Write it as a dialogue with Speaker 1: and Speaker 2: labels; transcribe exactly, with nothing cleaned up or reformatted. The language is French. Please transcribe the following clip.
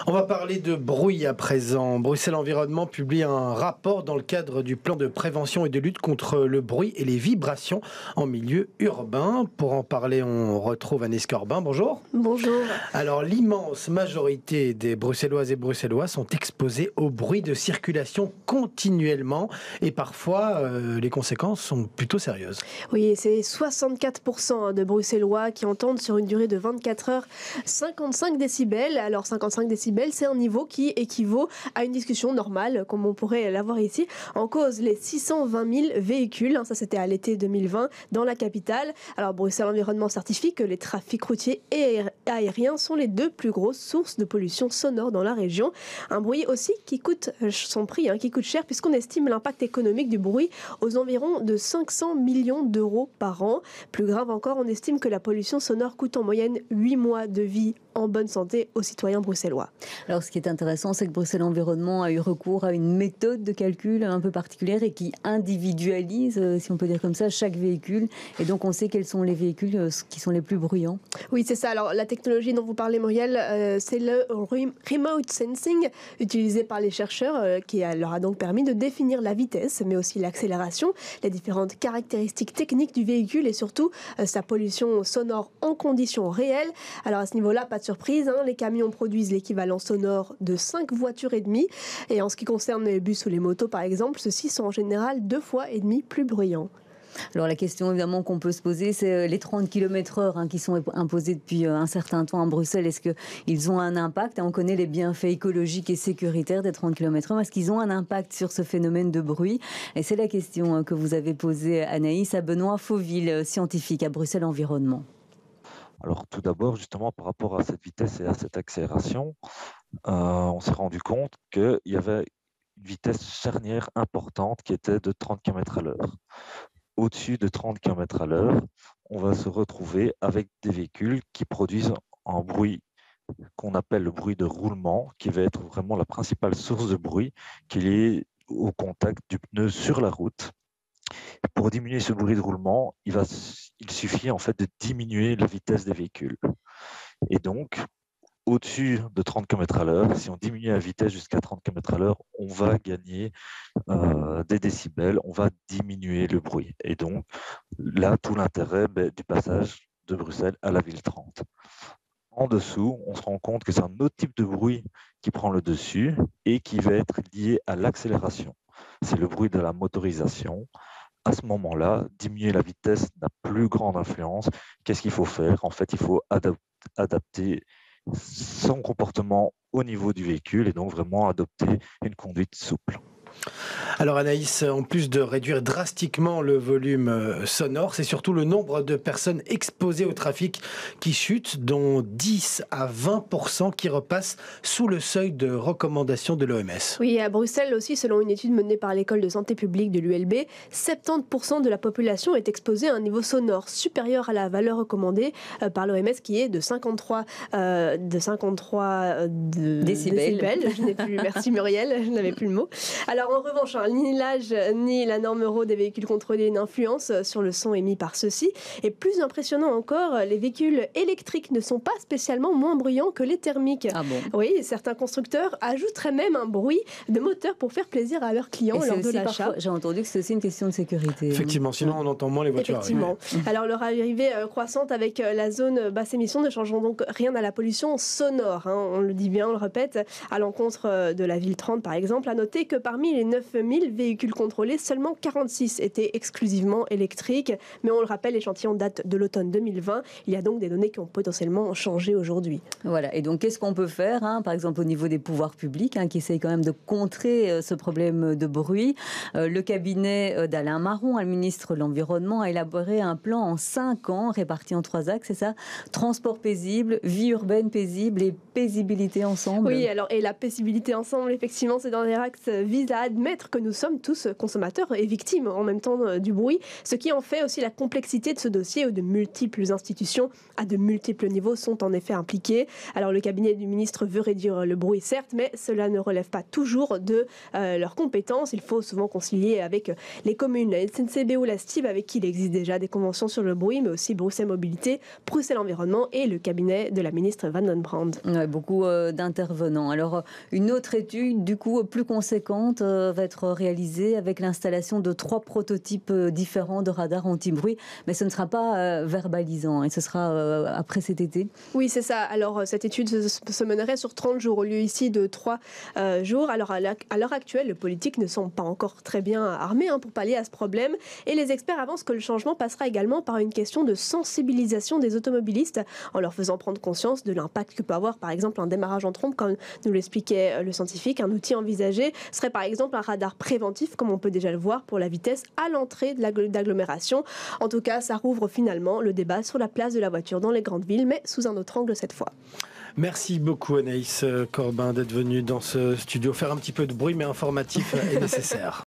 Speaker 1: On va parler de bruit à présent. Bruxelles Environnement publie un rapport dans le cadre du plan de prévention et de lutte contre le bruit et les vibrations en milieu urbain. Pour en parler, on retrouve Anaïs Corbin. Bonjour.
Speaker 2: Bonjour.
Speaker 1: Alors, l'immense majorité des Bruxelloises et Bruxellois sont exposés au bruit de circulation continuellement et parfois, euh, les conséquences sont plutôt sérieuses.
Speaker 2: Oui, c'est soixante-quatre pour cent de Bruxellois qui entendent sur une durée de vingt-quatre heures cinquante-cinq décibels. Alors, cinquante-cinq décibels, c'est un niveau qui équivaut à une discussion normale, comme on pourrait l'avoir ici. En cause, les six cent vingt mille véhicules, ça c'était à l'été deux mille vingt, dans la capitale. Alors, Bruxelles Environnement certifie que les trafics routiers et aériens sont les deux plus grosses sources de pollution sonore dans la région. Un bruit aussi qui coûte son prix, hein, qui coûte cher, puisqu'on estime l'impact économique du bruit aux environs de cinq cents millions d'euros par an. Plus grave encore, on estime que la pollution sonore coûte en moyenne huit mois de vie en bonne santé aux citoyens bruxellois.
Speaker 3: Alors, ce qui est intéressant, c'est que Bruxelles Environnement a eu recours à une méthode de calcul un peu particulière et qui individualise, si on peut dire comme ça, chaque véhicule. Et donc, on sait quels sont les véhicules qui sont les plus bruyants.
Speaker 2: Oui, c'est ça. Alors, la technologie dont vous parlez, Muriel, euh, c'est le remote sensing utilisé par les chercheurs euh, qui leur a donc permis de définir la vitesse, mais aussi l'accélération, les différentes caractéristiques techniques du véhicule et surtout euh, sa pollution sonore en conditions réelles. Alors, à ce niveau-là, pas de surprise, hein, les camions produisent l'équivalent sonore de cinq voitures et demie. Et en ce qui concerne les bus ou les motos, par exemple, ceux-ci sont en général deux fois et demi plus bruyants.
Speaker 3: Alors la question évidemment qu'on peut se poser, c'est les trente kilomètres heure hein, qui sont imposés depuis un certain temps à Bruxelles. Est-ce qu'ils ont un impact? On connaît les bienfaits écologiques et sécuritaires des trente kilomètres heure. Est-ce qu'ils ont un impact sur ce phénomène de bruit? Et c'est la question que vous avez posée, Anaïs, à Benoît Fauville, scientifique à Bruxelles Environnement.
Speaker 4: Alors tout d'abord, justement, par rapport à cette vitesse et à cette accélération, euh, on s'est rendu compte qu'il y avait une vitesse charnière importante qui était de trente kilomètres à l'heure. Au-dessus de trente kilomètres à l'heure, on va se retrouver avec des véhicules qui produisent un bruit qu'on appelle le bruit de roulement, qui va être vraiment la principale source de bruit, qui est liée au contact du pneu sur la route. Pour diminuer ce bruit de roulement, il, va, il suffit en fait de diminuer la vitesse des véhicules. Et donc, au-dessus de trente kilomètres à l'heure, si on diminue la vitesse jusqu'à trente kilomètres à l'heure, on va gagner euh, des décibels, on va diminuer le bruit. Et donc, là, tout l'intérêt ben, du passage de Bruxelles à la ville trente. En dessous, on se rend compte que c'est un autre type de bruit qui prend le dessus et qui va être lié à l'accélération. C'est le bruit de la motorisation. À ce moment-là, diminuer la vitesse n'a plus grande influence. Qu'est-ce qu'il faut faire? En fait, il faut adapter son comportement au niveau du véhicule et donc vraiment adopter une conduite souple.
Speaker 1: Alors Anaïs, en plus de réduire drastiquement le volume sonore, c'est surtout le nombre de personnes exposées au trafic qui chute, dont dix à vingt pour cent qui repassent sous le seuil de recommandation de l'O M S.
Speaker 2: Oui, à Bruxelles aussi, selon une étude menée par l'école de santé publique de l'U L B, soixante-dix pour cent de la population est exposée à un niveau sonore supérieur à la valeur recommandée par l'O M S qui est de cinquante-trois, euh, de cinquante-trois de
Speaker 3: décibels.
Speaker 2: décibels. Je n'ai plus, merci Muriel, je n'avais plus le mot. Alors en revanche, hein, ni l'âge ni la norme euro des véhicules contrôlés n'influencent sur le son émis par ceux-ci. Et plus impressionnant encore, les véhicules électriques ne sont pas spécialement moins bruyants que les thermiques.
Speaker 3: Ah bon?
Speaker 2: Oui, certains constructeurs ajouteraient même un bruit de moteur pour faire plaisir à leurs clients lors de l'achat.
Speaker 3: J'ai entendu que c'est aussi une question de sécurité.
Speaker 1: Effectivement, sinon on entend moins les voitures.
Speaker 2: Effectivement. Oui. Alors leur arrivée croissante avec la zone basse émission ne changeront donc rien à la pollution sonore. Hein. On le dit bien, on le répète, à l'encontre de la ville trente par exemple. À noter que parmi les neuf mille véhicules contrôlés, seulement quarante-six étaient exclusivement électriques. Mais on le rappelle, l'échantillon date de l'automne deux mille vingt. Il y a donc des données qui ont potentiellement changé aujourd'hui.
Speaker 3: Voilà. Et donc, qu'est-ce qu'on peut faire, hein, par exemple, au niveau des pouvoirs publics, hein, qui essayent quand même de contrer euh, ce problème de bruit? euh, Le cabinet euh, d'Alain Marron, le ministre de l'Environnement, a élaboré un plan en cinq ans, réparti en trois axes, c'est ça? Transport paisible, vie urbaine paisible et paisibilité ensemble.
Speaker 2: Oui, alors, et la paisibilité ensemble, effectivement, c'est dans les axes vise à admettre que nous sommes tous consommateurs et victimes en même temps du bruit, ce qui en fait aussi la complexité de ce dossier où de multiples institutions à de multiples niveaux sont en effet impliquées. Alors le cabinet du ministre veut réduire le bruit, certes, mais cela ne relève pas toujours de euh, leurs compétences. Il faut souvent concilier avec les communes, la S N C B ou la S T I B, avec qui il existe déjà des conventions sur le bruit, mais aussi Bruxelles Mobilité, Bruxelles Environnement et le cabinet de la ministre Van den Brand.
Speaker 3: Ouais, beaucoup euh, d'intervenants. Alors, une autre étude, du coup, plus conséquente, euh, va être réalisée avec l'installation de trois prototypes euh, différents de radars anti-bruit, mais ce ne sera pas euh, verbalisant, et ce sera euh, après cet été.
Speaker 2: Oui, c'est ça. Alors, cette étude se, se mènerait sur trente jours au lieu ici de trois euh, jours. Alors, à l'heure actuelle, les politiques ne sont pas encore très bien armés hein, pour pallier à ce problème, et les experts avancent que le changement passera également par une question de sensibilisation des automobilistes, en leur faisant prendre conscience de l'impact que peut avoir par exemple un démarrage en trompe, comme nous l'expliquait le scientifique. Un outil envisagé serait par exemple un radar préventif, comme on peut déjà le voir pour la vitesse à l'entrée de l'agglomération. En tout cas, ça rouvre finalement le débat sur la place de la voiture dans les grandes villes, mais sous un autre angle cette fois.
Speaker 1: Merci beaucoup Anaïs Corbin d'être venue dans ce studio faire un petit peu de bruit, mais informatif et nécessaire.